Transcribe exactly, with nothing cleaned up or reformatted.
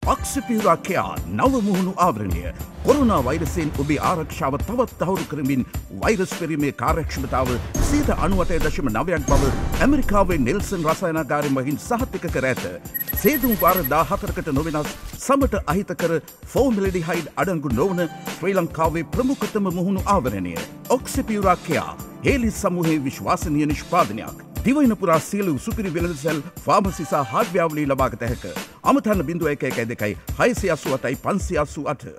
Oxypura Care නව මුහුණු ආවරණය corona වෛරසයෙන් ඔබේ ආරක්ෂාව තවත් තහවුරු කරමින් වෛරස් පෙරීමේ කාර්යක්ෂමතාව සියයට අනූඅට දශම නවයක් බව ඇමරිකාවේ නෙල්සන් රසායනාගාරය මගින් සහතික කර ඇත. සේදුම් වාර දාහතරකට නොවෙනස් සමට අහිතකර ෆෝමැල්ඩිහයිඩ් අඩංගු නොවන ශ්‍රී ලංකාවේ ප්‍රමුඛතම මුහුණු ආවරණය Oxypura Care Hayleys සමූහයේ විශ්වාසනීය නිෂ්පාදනයක්. දිවයින පුරා සියලු සුපිරි වෙළඳසැල් ෆාමසි සහ හාඩ්වෙයාර් වලින් ලබාගත හැක. අමතන්න බිංදුව එක එක දෙකයි හයසිය අසූ අටයි පන්සිය අසූ අට.